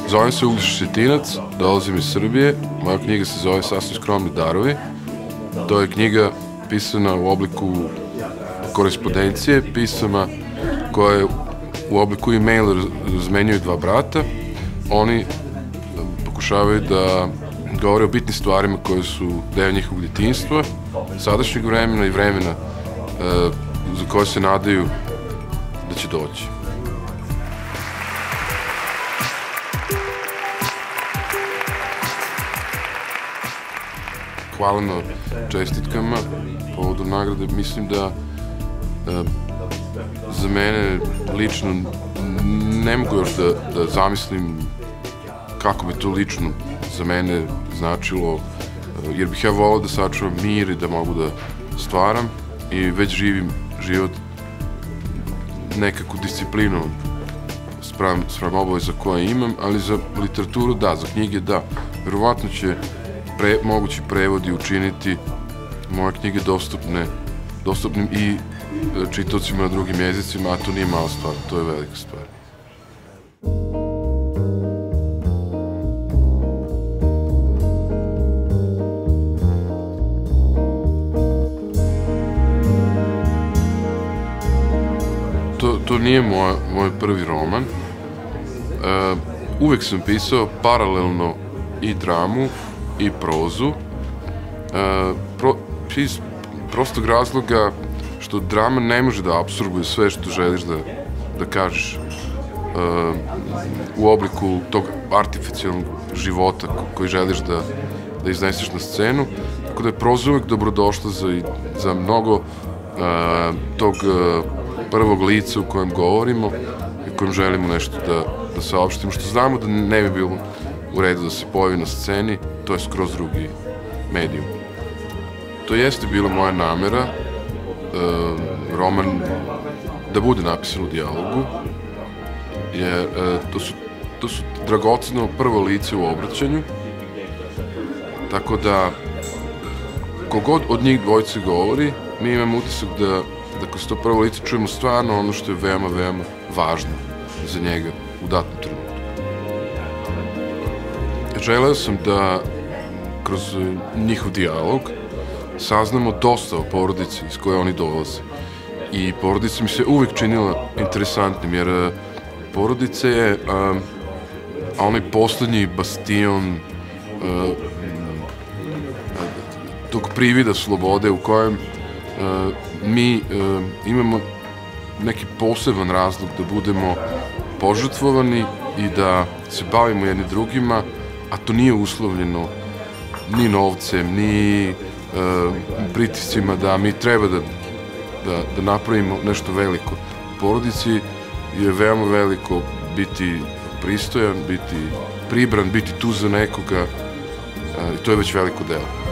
Zovem se Uglješa Šetinac, dolazim iz Srbije. Moja knjiga se zove Sasvim skromni darovi. To je knjiga pisana u obliku korespondencije, pisama koje u obliku e-maila razmenjuju dva brata. Oni pokušavaju da govore o bitnim stvarima koje su deo njihovog djetinjstva, sadašnjeg vremena i vremena za koje se nadaju da će doći. Hvala na čestitkama povodom nagrade. Mislim da za mene lično ne mogu još da zamislim kako bi to lično za mene značilo, jer bih ja volao da sačuvam mir i da mogu da stvaram i već živim život nekako disciplinom spram obaveza koje imam, ali za literaturu da, za knjige da. Verovatno će mogući prevodi učiniti moje knjige dostupnim i čitaocima na drugim jezicima, a to nije mala stvar, to je velika stvar. To nije moj prvi roman. Uvek sam pisao paralelno i dramu i prozu. Iz prostog razloga što drama ne može da apsorbuje sve što želiš da kažeš u obliku tog artificijalnog života koji želiš da izneseš na scenu. Tako da je proza uvek dobrodošla za mnogo tog prvog lica u kojem govorimo i u kojem želimo nešto da saopštimo, što znamo da ne bi bilo u redu da se pojavi na sceni, to je skroz drugi medijum. To jeste bila moja namera, roman da bude napisan u dijalogu, jer to su dragoceno prvo lice u obraćanju, tako da kogod od njih dvojice govori, mi imamo utisak da kroz to prvo lice čujemo stvarno ono što je veoma, veoma važno za njega u datom trenutku. Želeo sam da kroz njihov dijalog saznamo dosta o porodici iz koje oni dolaze. I porodica mi se uvek činila interesantnim, jer porodica je onaj poslednji bastion tog privida slobode u kojem mi imamo neki poseban razlog da budemo požrtvovani i da se bavimo jedni drugima, a to nije uslovljeno ni novcem, ni pritiscima da mi treba da napravimo nešto veliko. U porodici je veoma veliko biti pristojan, biti pribran, biti tu za nekoga i to je već veliko delo.